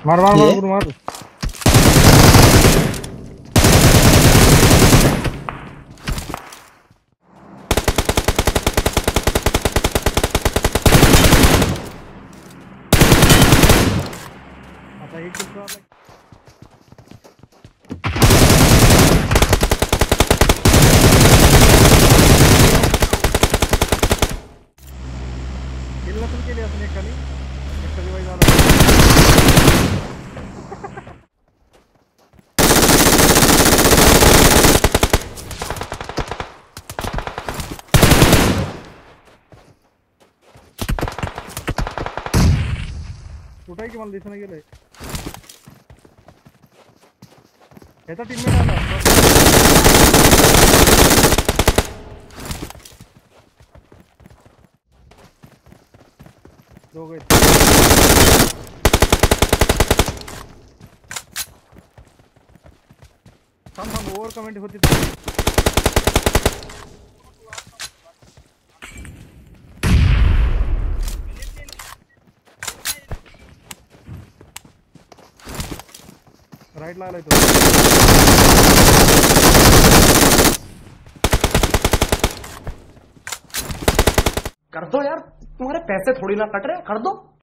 मार मार मार मार आता एक किल नसेल केली असेल एकाने एक रिवाइज आला कुठे आहे की मला दिसणं गेलंय याचा टीममेट आला दोघं थांब थांब ओव्हर कमेंट होती राइट ला आलाय तो कर दो यार, तुम्हारे पैसे थोड़ी ना कट रहे, कर दो।